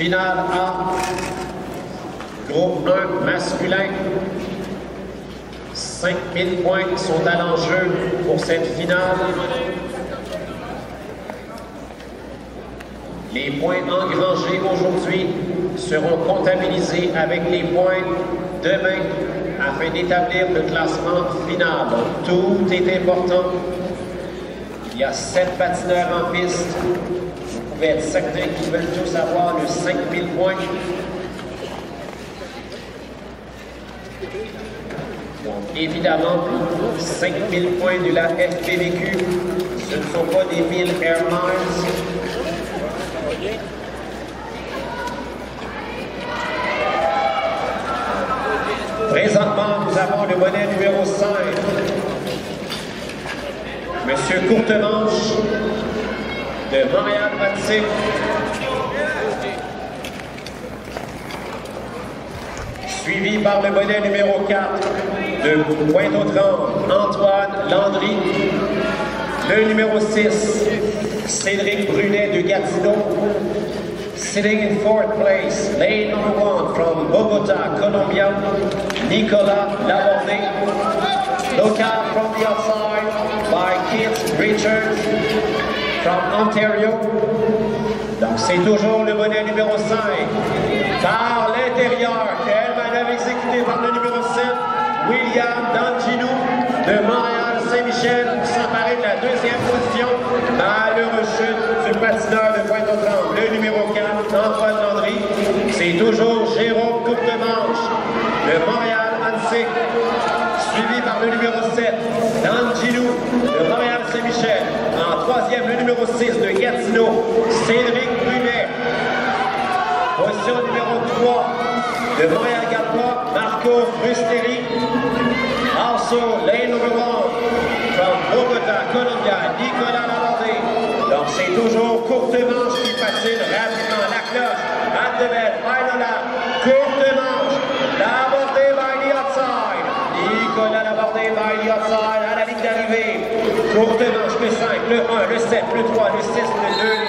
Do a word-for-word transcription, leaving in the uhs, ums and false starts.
finale A, groupe un masculin. cinq mille points sont à l'enjeu pour cette finale. Les points engrangés aujourd'hui seront comptabilisés avec les points demain afin d'établir le classement final. Donc, tout est important. Il y a sept patineurs en piste. Vous pouvez être certain qu'ils veulent tous avoir le cinq mille points. Donc, évidemment, cinq mille points de la F P V Q, ce ne sont pas des mille Air Miles. Présentement, nous avons le bonnet numéro cinq. Monsieur Courtemanche de Montréal-Atlantique. Suivi par le bonnet numéro quatre de Pointe-aux-Trembles, Antoine Landry. Le numéro six, Cédric Brunet de Gatineau. Sitting in fourth place, lane number one from Bogota, Colombia, Nicolas Laborde. Local from the outside by Keith Richards from Ontario. Donc c'est toujours le bonnet numéro cinq. Par l'intérieur, quelle manœuvre exécutée par le numéro sept, William Danginou de Montréal-Saint-Michel pour s'emparer de la deuxième position. Malheureux chute du patineur de Pointe-aux-Trembles, le numéro quatre, Antoine Landry. C'est toujours Jérôme Courtemanche de Montréal-Annecy, suivi par le numéro sept, Danginou de Montréal-Saint-Michel. En troisième, le numéro six de Gatineau, Cédric Brunet. Position numéro trois de Montréal-Gallois, Marco Rusteri. Also, lane number one from Bogota, Colombia, Nicolas Laborde. Donc, c'est toujours Courtemanche qui patine rapidement. La cloche, at the bell, final lap. Courtemanche, Laborde by the outside. Nicolas Laborde by the outside à la ligne d'arrivée. Courtemanche, le cinq, le un, le sept, le trois, le six, le deux,